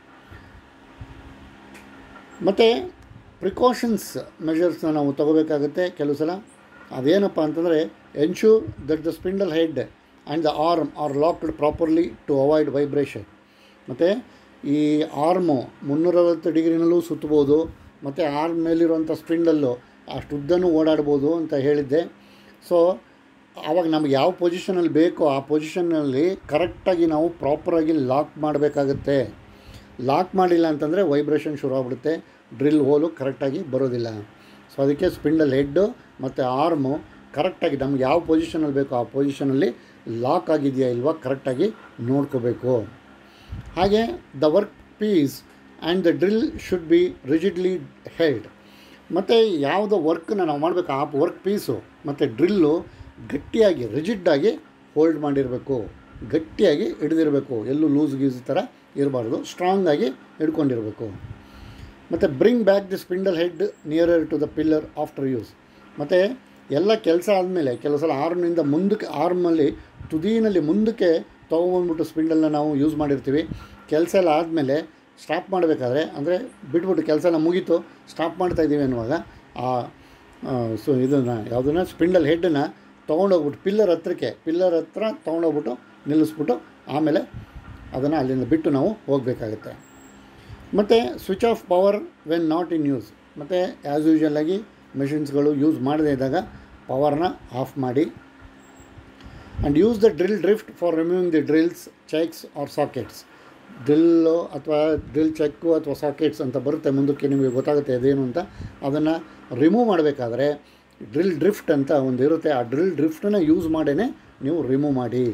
ಮತ್ತು ಪ್ರಿಕಾಷನ್ಸ್ ಮೆಷರ್ಸ್ನ ನಾವು ತಗೋಬೇಕಾಗುತ್ತೆ ಕೆಲವು ಸಲ. ಅದೇನಪ್ಪ ಅಂತಂದರೆ ensure that the spindle head and the arm are locked properly to avoid vibration. ಮತ್ತು ಈ ಆರ್ಮು ಮುನ್ನೂರವತ್ತು ಡಿಗ್ರಿನಲ್ಲೂ ಸುತ್ತಬೋದು, ಮತ್ತು ಆರ್ಮ್ ಮೇಲಿರುವಂಥ ಸ್ಪಿಂಡಲ್ಲು ಅಷ್ಟು ಉದ್ದನೂ ಓಡಾಡ್ಬೋದು ಅಂತ ಹೇಳಿದ್ದೆ. ಸೊ ಆವಾಗ ನಮ್ಗೆ ಯಾವ ಪೊಸಿಷನಲ್ಲಿ ಬೇಕೋ ಆ ಪೊಸಿಷನ್ನಲ್ಲಿ ಕರೆಕ್ಟಾಗಿ ನಾವು ಪ್ರಾಪರಾಗಿ ಲಾಕ್ ಮಾಡಬೇಕಾಗುತ್ತೆ. ಲಾಕ್ ಮಾಡಿಲ್ಲ ಅಂತಂದರೆ ವೈಬ್ರೇಷನ್ ಶುರು ಆಗ್ಬಿಡುತ್ತೆ, ಡ್ರಿಲ್ ಹೋಲು ಕರೆಕ್ಟಾಗಿ ಬರೋದಿಲ್ಲ. ಸೊ ಅದಕ್ಕೆ ಸ್ಪಿಂಡಲ್ ಹೆಡ್ಡು ಮತ್ತು ಆರ್ಮು ಕರೆಕ್ಟಾಗಿ ನಮ್ಗೆ ಯಾವ ಪೊಸಿಷನಲ್ಲಿ ಬೇಕೋ ಆ ಪೊಸಿಷನಲ್ಲಿ ಲಾಕ್ ಆಗಿದೆಯಾ ಇಲ್ವಾ ಕರೆಕ್ಟಾಗಿ ನೋಡ್ಕೋಬೇಕು. ಹಾಗೆ the work piece and the drill should be rigidly held. ಮತ್ತು ಯಾವುದೋ ವರ್ಕನ್ನ ನಾವು ಮಾಡಬೇಕು ಆ ವರ್ಕ್ ಪೀಸು ಮತ್ತು ಡ್ರಿಲ್ಲು ಗಟ್ಟಿಯಾಗಿ ರಿಜಿಡ್ಡಾಗಿ ಹೋಲ್ಡ್ ಮಾಡಿರಬೇಕು, ಗಟ್ಟಿಯಾಗಿ ಹಿಡಿದಿರಬೇಕು, ಎಲ್ಲೂ ಲೂಸ್ ಗೀಸ್ ಥರ ಇರಬಾರ್ದು, ಸ್ಟ್ರಾಂಗಾಗಿ ಹಿಡ್ಕೊಂಡಿರಬೇಕು. ಮತ್ತು bring back the spindle head nearer to the pillar after use. ಮತ್ತು ಎಲ್ಲ ಕೆಲಸ ಆದಮೇಲೆ ಕೆಲವು ಸಲ ಆರ್ಮ್ನಿಂದ ಮುಂದಕ್ಕೆ ಆರ್ಮಲ್ಲಿ ತುದಿನಲ್ಲಿ ಮುಂದಕ್ಕೆ ತೊಗೊಂಬಂದ್ಬಿಟ್ಟು ಸ್ಪಿಂಡಲ್ನ ನಾವು ಯೂಸ್ ಮಾಡಿರ್ತೀವಿ. ಕೆಲಸ ಎಲ್ಲ ಆದಮೇಲೆ ಸ್ಟಾಪ್ ಮಾಡಬೇಕಾದ್ರೆ ಅಂದರೆ ಬಿಟ್ಬಿಟ್ಟು ಕೆಲಸ ಎಲ್ಲ ಮುಗೀತು ಸ್ಟಾಪ್ ಮಾಡ್ತಾಯಿದ್ದೀವಿ ಅನ್ನುವಾಗ ಆ ಸೊ ಇದನ್ನು ಯಾವುದನ್ನ ಸ್ಪಿಂಡಲ್ ಹೆಡ್ಡನ್ನು ತೊಗೊಂಡೋಗ್ಬಿಟ್ಟು ಪಿಲ್ಲರ್ ಹತ್ರಕ್ಕೆ ಪಿಲ್ಲರ್ ಹತ್ರ ತೊಗೊಂಡೋಗ್ಬಿಟ್ಟು ನಿಲ್ಲಿಸ್ಬಿಟ್ಟು ಆಮೇಲೆ ಅದನ್ನು ಅಲ್ಲಿಂದ ಬಿಟ್ಟು ನಾವು ಹೋಗಬೇಕಾಗುತ್ತೆ. ಮತ್ತು switch off power when not in use. ಮತ್ತು ಆ್ಯಸ್ ಯೂಶ್ವಲಾಗಿ ಮೆಷಿನ್ಸ್ಗಳು ಯೂಸ್ ಮಾಡದೇ ಇದ್ದಾಗ ಪವರ್ನ ಆಫ್ ಮಾಡಿ. And use the drill drift for removing the drills chucks or sockets. Drill ಅಥವಾ ಡ್ರಿಲ್ ಚೆಕ್ಕು ಅಥವಾ ಸಾಕೆಟ್ಸ್ ಅಂತ ಬರುತ್ತೆ, ಮುಂದಕ್ಕೆ ನಿಮಗೆ ಗೊತ್ತಾಗುತ್ತೆ ಅದೇನು ಅಂತ. ಅದನ್ನು ರಿಮೂವ್ ಮಾಡಬೇಕಾದ್ರೆ ಡ್ರಿಲ್ ಡ್ರಿಫ್ಟ್ ಅಂತ ಒಂದು ಇರುತ್ತೆ, ಆ ಡ್ರಿಲ್ ಡ್ರಿಫ್ಟನ್ನು ಯೂಸ್ ಮಾಡೇ ನೀವು ರಿಮೂವ್ ಮಾಡಿ.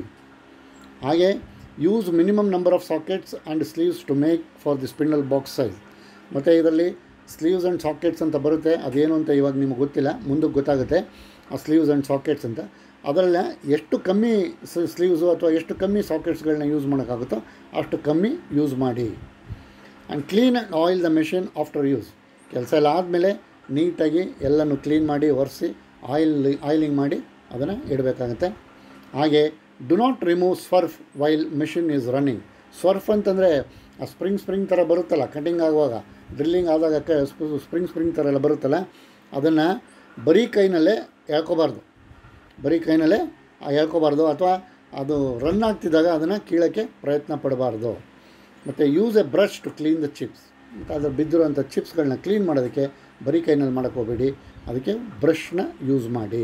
ಹಾಗೆ use minimum number of sockets and sleeves to make for the spindle box size. ಮತ್ತು ಇದರಲ್ಲಿ ಸ್ಲೀವ್ಸ್ ಆ್ಯಂಡ್ ಸಾಕೆಟ್ಸ್ ಅಂತ ಬರುತ್ತೆ, ಅದೇನು ಅಂತ ಇವಾಗ ನಿಮಗೆ ಗೊತ್ತಿಲ್ಲ, ಮುಂದಕ್ಕೆ ಗೊತ್ತಾಗುತ್ತೆ ಆ ಸ್ಲೀವ್ಸ್ ಆ್ಯಂಡ್ ಸಾಕೆಟ್ಸ್ ಅಂತ. ಅದರಲ್ಲಿ ಎಷ್ಟು ಕಮ್ಮಿ ಸ್ಲೀವ್ಸು ಅಥವಾ ಎಷ್ಟು ಕಮ್ಮಿ ಸಾಕೆಟ್ಸ್ಗಳನ್ನ ಯೂಸ್ ಮಾಡೋಕ್ಕಾಗುತ್ತೋ ಅಷ್ಟು ಕಮ್ಮಿ ಯೂಸ್ ಮಾಡಿ. And clean and oil the machine after use. ಕೆಲಸ ಎಲ್ಲ ಆದಮೇಲೆ ನೀಟಾಗಿ ಎಲ್ಲನೂ ಕ್ಲೀನ್ ಮಾಡಿ ಒರೆಸಿ ಆಯಿಲ್ ಆಯಿಲಿಂಗ್ ಮಾಡಿ ಅದನ್ನು ಇಡಬೇಕಾಗತ್ತೆ. ಹಾಗೆ do not remove swarf while machine is running. Swarf ಅಂತಂದರೆ ಆ ಸ್ಪ್ರಿಂಗ್ ಸ್ಪ್ರಿಂಗ್ ಥರ ಬರುತ್ತಲ್ಲ, ಕಟಿಂಗ್ ಆಗುವಾಗ ಡ್ರಿಲ್ಲಿಂಗ್ ಆದಾಗ ಸ್ಪ್ರಿಂಗ್ ಸ್ಪ್ರಿಂಗ್ ಥರ ಎಲ್ಲ ಬರುತ್ತಲ್ಲ, ಅದನ್ನು ಬರೀ ಕೈನಲ್ಲೇ ಎಳ್ಕೊಬಾರ್ದು, ಬರೀ ಕೈನಲ್ಲೇ ಎಳ್ಕೊಬಾರ್ದು ಅಥವಾ ಅದು ರನ್ ಆಗ್ತಿದ್ದಾಗ ಅದನ್ನು ಕೀಳೋಕ್ಕೆ ಪ್ರಯತ್ನ ಪಡಬಾರ್ದು. ಮತ್ತು use a brush to clean the chips. ಮತ್ತು ಅದ್ರ ಬಿದ್ದಿರುವಂಥ ಚಿಪ್ಸ್ಗಳನ್ನ ಕ್ಲೀನ್ ಮಾಡೋದಕ್ಕೆ ಬರೀ ಕೈನಲ್ಲಿ ಮಾಡೋಕ್ಕೆ ಹೋಗಬೇಡಿ, ಅದಕ್ಕೆ ಬ್ರಷ್ನ ಯೂಸ್ ಮಾಡಿ.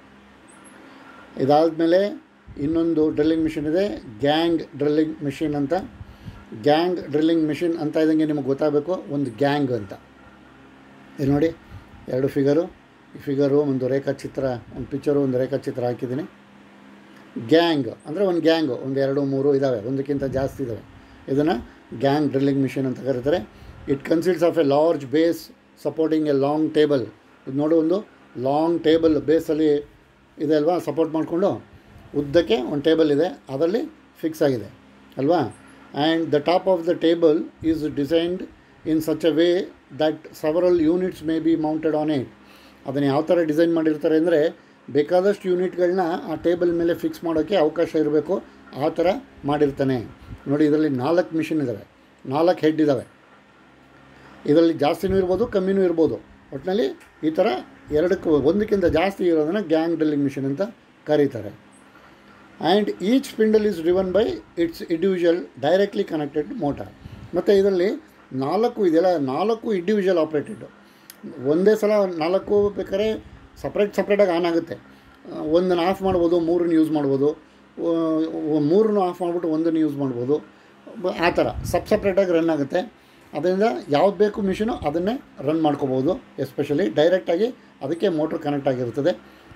ಇದಾದಮೇಲೆ ಇನ್ನೊಂದು ಡ್ರಿಲ್ಲಿಂಗ್ ಮಿಷಿನ್ ಇದೆ, ಗ್ಯಾಂಗ್ ಡ್ರಿಲ್ಲಿಂಗ್ ಮಿಷಿನ್ ಅಂತ. ಗ್ಯಾಂಗ್ ಡ್ರಿಲ್ಲಿಂಗ್ ಮಿಷಿನ್ ಅಂತ ಇದ್ದಂಗೆ ನಿಮಗೆ ಗೊತ್ತಾಗಬೇಕು ಒಂದು ಗ್ಯಾಂಗ್ ಅಂತ. ಇದು ನೋಡಿ ಎರಡು ಫಿಗರು, ಈ ಫಿಗರು ಒಂದು ರೇಖಾಚಿತ್ರ, ಒಂದು ಪಿಕ್ಚರು ಒಂದು ರೇಖಾಚಿತ್ರ ಹಾಕಿದ್ದೀನಿ. ಗ್ಯಾಂಗ್ ಅಂದರೆ ಒಂದು ಗ್ಯಾಂಗು, ಒಂದು ಎರಡು ಮೂರು ಇದ್ದಾವೆ, ಒಂದಕ್ಕಿಂತ ಜಾಸ್ತಿ ಇದ್ದಾವೆ. ಇದನ್ನು ಗ್ಯಾಂಗ್ ಡ್ರಿಲ್ಲಿಂಗ್ ಮಿಷಿನ್ ಅಂತ ಕರೀತಾರೆ. It consists of a large base supporting a long table ಇದು ನೋಡು, ಒಂದು ಲಾಂಗ್ ಟೇಬಲ್ ಬೇಸಲ್ಲಿ ಇದೆ ಅಲ್ವಾ, ಸಪೋರ್ಟ್ ಮಾಡಿಕೊಂಡು ಉದ್ದಕ್ಕೆ ಒಂದು ಟೇಬಲ್ ಇದೆ, ಅದರಲ್ಲಿ ಫಿಕ್ಸ್ ಆಗಿದೆ ಅಲ್ವಾ. And the top of the table is designed in such a way that several units may be mounted on it. ಅದನ್ನು ಯಾವ ಥರ ಡಿಸೈನ್ ಮಾಡಿರ್ತಾರೆ ಅಂದರೆ, ಬೇಕಾದಷ್ಟು ಯೂನಿಟ್ಗಳನ್ನ ಆ ಟೇಬಲ್ ಮೇಲೆ ಫಿಕ್ಸ್ ಮಾಡೋಕ್ಕೆ ಅವಕಾಶ ಇರಬೇಕು, ಆ ಥರ ಮಾಡಿರ್ತಾನೆ. ನೋಡಿ, ಇದರಲ್ಲಿ ನಾಲ್ಕು ಮಿಷಿನ್ ಇದ್ದಾವೆ, ನಾಲ್ಕು ಹೆಡ್ ಇದ್ದಾವೆ. ಇದರಲ್ಲಿ ಜಾಸ್ತಿನೂ ಇರ್ಬೋದು, ಕಮ್ಮಿನೂ ಇರ್ಬೋದು. ಒಟ್ಟಿನಲ್ಲಿ ಈ ಥರ ಎರಡಕ್ಕೂ ಒಂದಕ್ಕಿಂತ ಜಾಸ್ತಿ ಇರೋದನ್ನು ಗ್ಯಾಂಗ್ ಡ್ರಿಲ್ಲಿಂಗ್ ಮಿಷಿನ್ ಅಂತ ಕರೀತಾರೆ. And each spindle is driven by its individual directly connected motor. ಮತ್ತು ಇದರಲ್ಲಿ ನಾಲ್ಕು ಇದೆಲ್ಲ ನಾಲ್ಕು ಇಂಡಿವಿಜುವಲ್ ಆಪ್ರೇಟೆಡ್. ಒಂದೇ ಸಲ ನಾಲ್ಕು ಬೇಕಾದ್ರೆ ಸಪ್ರೇಟ್ ಸಪ್ರೇಟಾಗಿ ಆನ್ ಆಗುತ್ತೆ. ಒಂದನ್ನು ಆಫ್ ಮಾಡ್ಬೋದು, ಮೂರನ್ನು ಯೂಸ್ ಮಾಡ್ಬೋದು, ಮೂರನ್ನು ಆಫ್ ಮಾಡಿಬಿಟ್ಟು ಒಂದನ್ನು ಯೂಸ್ ಮಾಡ್ಬೋದು. ಆ ಥರ ಸಪ್ ಸಪ್ರೇಟಾಗಿ ರನ್ ಆಗುತ್ತೆ. ಅದರಿಂದ ಯಾವ್ದು ಬೇಕು ಮಿಷಿನು ಅದನ್ನೇ ರನ್ ಮಾಡ್ಕೋಬೋದು. ಎಸ್ಪೆಷಲಿ ಡೈರೆಕ್ಟಾಗಿ ಅದಕ್ಕೆ ಮೋಟ್ರ್ ಕನೆಕ್ಟ್ ಆಗಿರ್ತದೆ.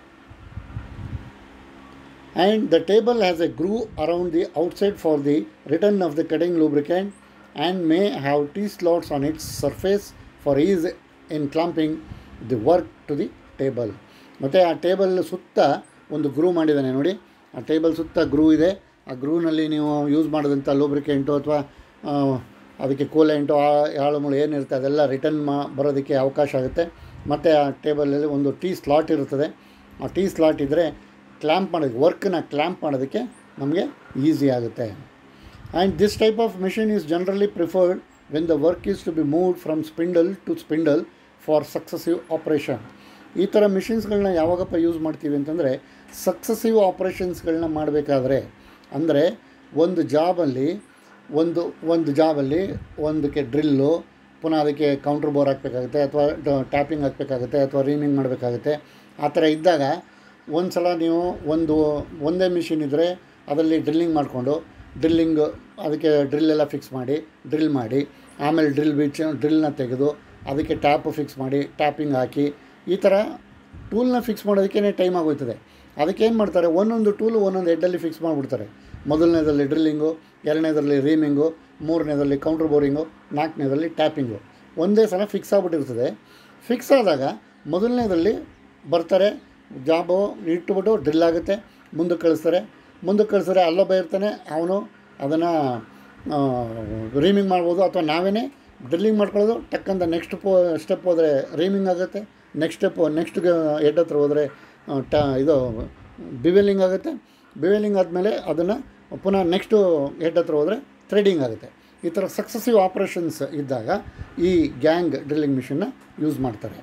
And the table has a groove around the outside for the return of the cutting lubricant and may have T slots on its surface for use in clamping the work to the table. ಮತ್ತು ಆ table ಸುತ್ತ ಒಂದು ಗ್ರೂ ಮಾಡಿದ್ದಾನೆ ನೋಡಿ. ಆ table ಸುತ್ತ ಗ್ರೂ ಇದೆ. ಆ ಗ್ರೂನಲ್ಲಿ ನೀವು ಯೂಸ್ ಮಾಡಿದಂಥ ಲೂಬ್ರಿಕೆಂಟು ಅಥವಾ ಅದಕ್ಕೆ ಕೂಲೆಂಟು ಆ ಯಾಳುಮುಳು ಏನಿರುತ್ತೆ ಅದೆಲ್ಲ ರಿಟರ್ನ್ ಮಾ ಬರೋದಕ್ಕೆ ಅವಕಾಶ ಆಗುತ್ತೆ. ಮತ್ತು ಆ ಟೇಬಲಲ್ಲಿ ಒಂದು ಟೀ ಸ್ಲಾಟ್ ಇರ್ತದೆ. ಆ ಟೀ ಸ್ಲಾಟ್ ಇದ್ದರೆ ಕ್ಲ್ಯಾಂಪ್ ಮಾಡೋದಕ್ಕೆ, ವರ್ಕನ್ನ ಕ್ಲ್ಯಾಂಪ್ ಮಾಡೋದಕ್ಕೆ ನಮಗೆ ಈಸಿ ಆಗುತ್ತೆ. And this type of machine is generally preferred when the work is to be moved from spindle to spindle for successive operation. ಈ ಥರ ಮಿಷಿನ್ಸ್ಗಳನ್ನ ಯಾವಾಗಪ್ಪ ಯೂಸ್ ಮಾಡ್ತೀವಿ ಅಂತಂದರೆ, ಸಕ್ಸಸಿವ್ ಆಪ್ರೇಷನ್ಸ್ಗಳನ್ನ ಮಾಡಬೇಕಾದ್ರೆ, ಅಂದರೆ ಒಂದು ಜಾಬಲ್ಲಿ ಒಂದು ಒಂದು ಜಾಬಲ್ಲಿ ಒಂದಕ್ಕೆ ಡ್ರಿಲ್ಲು, ಪುನಃ ಅದಕ್ಕೆ ಕೌಂಟ್ರ್ ಬೋರ್ ಹಾಕಬೇಕಾಗುತ್ತೆ, ಅಥವಾ ಟ್ಯಾಪಿಂಗ್ ಹಾಕಬೇಕಾಗುತ್ತೆ, ಅಥವಾ ರೀಮಿಂಗ್ ಮಾಡಬೇಕಾಗುತ್ತೆ. ಆ ಥರ ಇದ್ದಾಗ ಒಂದು ಸಲ ನೀವು ಒಂದು ಒಂದೇ ಮಿಷಿನ್ ಇದ್ದರೆ ಅದರಲ್ಲಿ ಡ್ರಿಲ್ಲಿಂಗ್ ಮಾಡಿಕೊಂಡು ಡ್ರಿಲ್ಲಿಂಗ್ ಅದಕ್ಕೆ ಡ್ರಿಲ್ಲೆಲ್ಲ ಫಿಕ್ಸ್ ಮಾಡಿ ಡ್ರಿಲ್ ಮಾಡಿ, ಆಮೇಲೆ ಡ್ರಿಲ್ ಬಿಚ್ಚು ಡ್ರಿಲ್ನ ತೆಗೆದು ಅದಕ್ಕೆ ಟ್ಯಾಪು ಫಿಕ್ಸ್ ಮಾಡಿ ಟ್ಯಾಪಿಂಗ್ ಹಾಕಿ, ಈ ಥರ ಟೂಲ್ನ ಫಿಕ್ಸ್ ಮಾಡೋದಕ್ಕೇ ಟೈಮ್ ಆಗೋಯ್ತದೆ. ಅದಕ್ಕೇನು ಮಾಡ್ತಾರೆ, ಒಂದೊಂದು ಟೂಲು ಒಂದೊಂದು ಹೆಡ್ಡಲ್ಲಿ ಫಿಕ್ಸ್ ಮಾಡಿಬಿಡ್ತಾರೆ. ಮೊದಲನೇದಲ್ಲಿ ಡ್ರಿಲ್ಲಿಂಗು, ಎರಡನೇದರಲ್ಲಿ ರೀಮಿಂಗು, ಮೂರನೇದಲ್ಲಿ ಕೌಂಟ್ರ್ ಬೋರಿಂಗು, ನಾಲ್ಕನೇದಲ್ಲಿ ಟ್ಯಾಪಿಂಗು. ಒಂದೇ ಸಲ ಫಿಕ್ಸ್ ಆಗಿಬಿಟ್ಟಿರ್ತದೆ. ಫಿಕ್ಸ್ ಆದಾಗ ಮೊದಲನೇದಲ್ಲಿ ಬರ್ತಾರೆ, ಜಾಬು ಇಟ್ಬಿಟ್ಟು ಡ್ರಿಲ್ ಆಗುತ್ತೆ, ಮುಂದಕ್ಕೆ ಕಳಿಸ್ತಾರೆ. ಮುಂದಕ್ಕೆ ಕಳಿಸಿದ್ರೆ ಅಲ್ಲೊಬ್ಬ ಇರ್ತಾನೆ, ಅವನು ಅದನ್ನು ರೀಮಿಂಗ್ ಮಾಡ್ಬೋದು, ಅಥವಾ ನಾವೇ ಡ್ರಿಲ್ಲಿಂಗ್ ಮಾಡ್ಕೊಳ್ಳೋದು. ಟಕ್ಕಂತ ನೆಕ್ಸ್ಟ್ ಪೋ ಸ್ಟೆಪ್ ಹೋದರೆ ರೀಮಿಂಗ್ ಆಗುತ್ತೆ, ನೆಕ್ಸ್ಟ್ ಸ್ಟೆಪ್ಪು ನೆಕ್ಸ್ಟ್ ಹೆಡ್ ಹತ್ರ ಹೋದರೆ ಟ ಇದು ಬಿವೆಲಿಂಗ್ ಆಗುತ್ತೆ. ಬಿವೆಲಿಂಗ್ ಆದಮೇಲೆ ಅದನ್ನು ಪುನಃ ನೆಕ್ಸ್ಟು ಹೆಡ್ ಹತ್ರ ಹೋದರೆ ಥ್ರೆಡಿಂಗ್ ಆಗುತ್ತೆ. ಈ ಥರ ಸಕ್ಸಸಿವ್ ಆಪ್ರೇಷನ್ಸ್ ಇದ್ದಾಗ ಈ ಗ್ಯಾಂಗ್ ಡ್ರಿಲ್ಲಿಂಗ್ ಮಿಷನ್ನ ಯೂಸ್ ಮಾಡ್ತಾರೆ.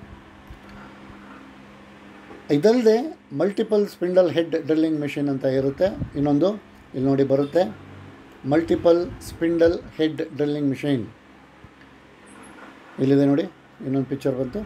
ಇದಲ್ಲದೆ multiple spindle head drilling machine ಅಂತ ಇರುತ್ತೆ. ಇನ್ನೊಂದು ಇಲ್ಲಿ ನೋಡಿ ಬರುತ್ತೆ, multiple spindle head drilling machine. ಇಲ್ಲಿದೆ ನೋಡಿ, ಇನ್ನೊಂದು ಪಿಕ್ಚರ್ ಬಂತು.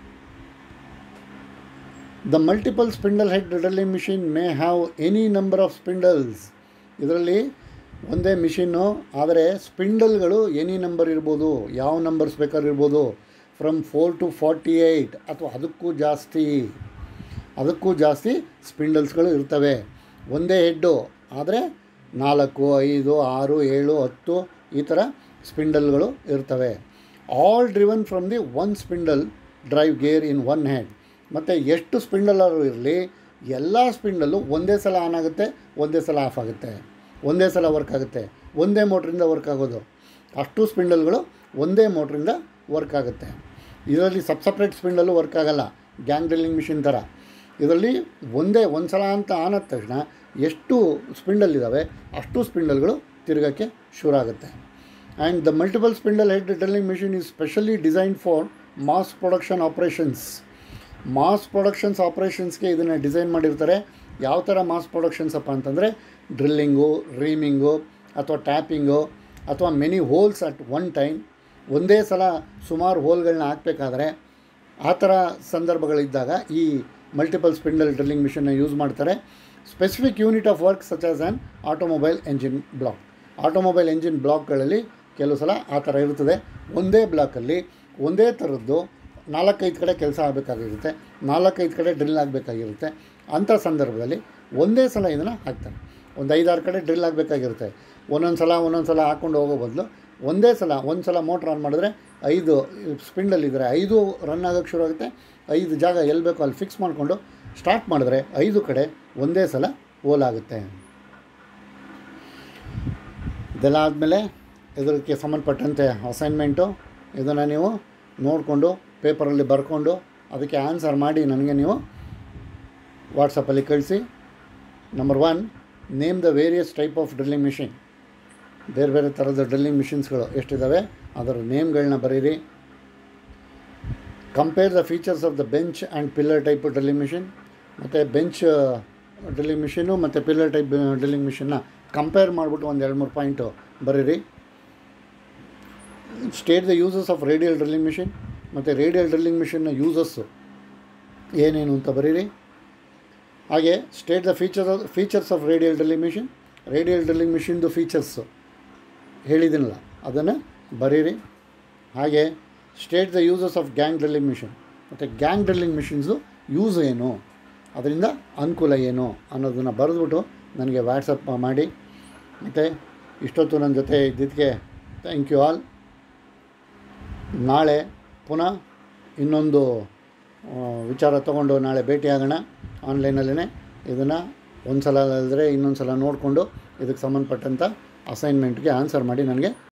The multiple spindle head drilling machine may have any number of spindles. ಇದರಲ್ಲಿ ಒಂದೇ ಮಿಷಿನ್ನು, ಆದರೆ ಸ್ಪಿಂಡಲ್ಗಳು ಎನಿ ನಂಬರ್ ಇರ್ಬೋದು, ಯಾವ ನಂಬರ್ಸ್ ಬೇಕಾದ್ರೂ ಇರ್ಬೋದು. From four to forty eight ಅಥವಾ ಅದಕ್ಕೂ ಜಾಸ್ತಿ ಅದಕ್ಕೂ ಜಾಸ್ತಿ ಸ್ಪಿಂಡಲ್ಸ್ಗಳು ಇರ್ತವೆ. ಒಂದೇ ಹೆಡ್ಡು ಆದರೆ ನಾಲ್ಕು, ಐದು, ಆರು, ಏಳು, ಹತ್ತು ಈ ಥರ ಸ್ಪಿಂಡಲ್ಗಳು ಇರ್ತವೆ. All driven from the one spindle drive gear in one head. ಮತ್ತು ಎಷ್ಟು ಸ್ಪಿಂಡಲ್ಲಾರು ಇರಲಿ, ಎಲ್ಲ ಸ್ಪಿಂಡಲ್ಲು ಒಂದೇ ಸಲ ಆನ್ ಆಗುತ್ತೆ, ಒಂದೇ ಸಲ ಆಫ್ ಆಗುತ್ತೆ, ಒಂದೇ ಸಲ ವರ್ಕ್ ಆಗುತ್ತೆ. ಒಂದೇ ಮೋಟ್ರಿಂದ ವರ್ಕ್ ಆಗೋದು. ಅಷ್ಟು ಸ್ಪಿಂಡಲ್ಗಳು ಒಂದೇ ಮೋಟ್ರಿಂದ ವರ್ಕ್ ಆಗುತ್ತೆ. ಇದರಲ್ಲಿ ಸಬ್ ಸಪ್ರೇಟ್ ಸ್ಪಿಂಡಲ್ಲು ವರ್ಕ್ ಆಗೋಲ್ಲ, ಗ್ಯಾಂಗ್ ಡ್ರಿಲ್ಲಿಂಗ್ ಮಿಷಿನ್ ಥರ. ಇದರಲ್ಲಿ ಒಂದೇ ಒಂದು ಸಲ ಅಂತ ಆನ್ ಆದ ತಕ್ಷಣ ಎಷ್ಟು ಸ್ಪಿಂಡಲ್ ಇದ್ದಾವೆ ಅಷ್ಟು ಸ್ಪಿಂಡಲ್ಗಳು ತಿರುಗೋಕ್ಕೆ ಶುರು ಆಗುತ್ತೆ. And the multiple spindle head drilling machine is specially design for mass production operations. Mass productions ಆಪ್ರೇಷನ್ಸ್ಗೆ ಇದನ್ನು ಡಿಸೈನ್ ಮಾಡಿರ್ತಾರೆ. ಯಾವ ಥರ ಮಾಸ್ ಪ್ರೊಡಕ್ಷನ್ಸ್ ಅಪ್ಪ ಅಂತಂದರೆ, ಡ್ರಿಲ್ಲಿಂಗು, ರೀಮಿಂಗು, ಅಥವಾ ಟ್ಯಾಪಿಂಗು, ಅಥವಾ many holes at one time. ಒಂದೇ ಸಲ ಸುಮಾರು ಹೋಲ್ಗಳನ್ನ ಹಾಕಬೇಕಾದ್ರೆ ಆ ಥರ ಸಂದರ್ಭಗಳಿದ್ದಾಗ ಈ ಮಲ್ಟಿಪಲ್ ಸ್ಪಿಂಡಲ್ ಡ್ರಿಲ್ಲಿಂಗ್ ಮಿಷನ್ನ ಯೂಸ್ ಮಾಡ್ತಾರೆ. Specific unit of work such as an automobile engine block. Automobile engine ಬ್ಲಾಕ್ಗಳಲ್ಲಿ ಕೆಲವು ಸಲ ಆ ಥರ ಇರ್ತದೆ. ಒಂದೇ ಬ್ಲಾಕಲ್ಲಿ ಒಂದೇ ಥರದ್ದು ನಾಲ್ಕೈದು ಕಡೆ ಕೆಲಸ ಆಗಬೇಕಾಗಿರುತ್ತೆ, ನಾಲ್ಕೈದು ಕಡೆ ಡ್ರಿಲ್ ಆಗಬೇಕಾಗಿರುತ್ತೆ. ಅಂಥ ಸಂದರ್ಭದಲ್ಲಿ ಒಂದೇ ಸಲ ಇದನ್ನು ಹಾಕ್ತಾರೆ. ಒಂದು ಐದಾರು ಕಡೆ ಡ್ರಿಲ್ ಆಗಬೇಕಾಗಿರುತ್ತೆ. ಒಂದೊಂದು ಸಲ ಒಂದೊಂದು ಸಲ ಹಾಕ್ಕೊಂಡು ಹೋಗೋ ಬದಲು ಒಂದೇ ಸಲ ಒಂದು ಸಲ ಮೋಟ್ರ್ ಆನ್ ಮಾಡಿದ್ರೆ ಐದು ಸ್ಪಿಂಡಲ್ ಇದ್ದರೆ ಐದು ರನ್ ಆಗೋಕ್ಕೆ ಶುರು ಆಗುತ್ತೆ. ಐದು ಜಾಗ ಎಲ್ಲಿ ಬೇಕೋ ಅಲ್ಲಿ ಫಿಕ್ಸ್ ಮಾಡಿಕೊಂಡು ಸ್ಟಾರ್ಟ್ ಮಾಡಿದ್ರೆ ಐದು ಕಡೆ ಒಂದೇ ಸಲ ಓಲಾಗುತ್ತೆ. ಇದೆಲ್ಲ ಆದಮೇಲೆ ಇದಕ್ಕೆ ಸಂಬಂಧಪಟ್ಟಂತೆ ಅಸೈನ್ಮೆಂಟು ಇದನ್ನು ನೀವು ನೋಡಿಕೊಂಡು ಪೇಪರಲ್ಲಿ ಬರ್ಕೊಂಡು ಅದಕ್ಕೆ ಆನ್ಸರ್ ಮಾಡಿ ನನಗೆ ನೀವು ವಾಟ್ಸಪ್ಪಲ್ಲಿ ಕಳಿಸಿ. Number one, name the various type of drilling machine. ಬೇರೆ ಬೇರೆ ಥರದ ಡ್ರಿಲ್ಲಿಂಗ್ ಮಿಷಿನ್ಸ್ಗಳು ಎಷ್ಟಿದ್ದಾವೆ ಅದರ ನೇಮ್ಗಳನ್ನ ಬರೀರಿ. Compare the features of the bench and pillar type drilling machine. ಮತ್ತು ಬೆಂಚ್ ಡ್ರಿಲ್ಲಿಂಗ್ ಮಿಷಿನು ಮತ್ತು ಪಿಲ್ಲರ್ ಟೈಪ್ ಡ್ರಿಲ್ಲಿಂಗ್ ಮಿಷಿನ್ನ ಕಂಪೇರ್ ಮಾಡಿಬಿಟ್ಟು ಒಂದು ಎರಡು ಮೂರು ಪಾಯಿಂಟು ಬರೀರಿ. State the uses of radial drilling machine ಮತ್ತು ರೇಡಿಯಲ್ ಡ್ರಿಲ್ಲಿಂಗ್ ಮಿಷಿನ್ನ ಯೂಸಸ್ಸು ಏನೇನು ಅಂತ ಬರೀರಿ. ಹಾಗೆ state the feature features of radial drilling machine, radial drilling ಮಿಷಿನ್ದು ಫೀಚರ್ಸು ಹೇಳಿದ್ದೀನಲ್ಲ ಅದನ್ನು ಬರೀರಿ. ಹಾಗೆ state the uses of gang drilling machine ಮತ್ತು ಗ್ಯಾಂಗ್ ಡ್ರಿಲ್ಲಿಂಗ್ ಮಿಷಿನ್ಸು ಯೂಸ್ ಏನು, ಅದರಿಂದ ಅನುಕೂಲ ಏನು ಅನ್ನೋದನ್ನು ಬರೆದ್ಬಿಟ್ಟು ನನಗೆ ವಾಟ್ಸಪ್ ಮಾಡಿ. ಮತ್ತು ಇಷ್ಟೊತ್ತು ನನ್ನ ಜೊತೆ ಇದ್ದಿದ್ದಕ್ಕೆ ಥ್ಯಾಂಕ್ ಯು ಆಲ್. ನಾಳೆ ಪುನಃ ಇನ್ನೊಂದು ವಿಚಾರ ತೊಗೊಂಡು ನಾಳೆ ಭೇಟಿಯಾಗೋಣ ಆನ್ಲೈನಲ್ಲೇ. ಇದನ್ನು ಒಂದು ಸಲ ಅಲ್ಲದ್ರೆ ಇನ್ನೊಂದು ಸಲ ನೋಡಿಕೊಂಡು ಇದಕ್ಕೆ ಸಂಬಂಧಪಟ್ಟಂಥ ಅಸೈನ್ಮೆಂಟ್ಗೆ ಆನ್ಸರ್ ಮಾಡಿ ನನಗೆ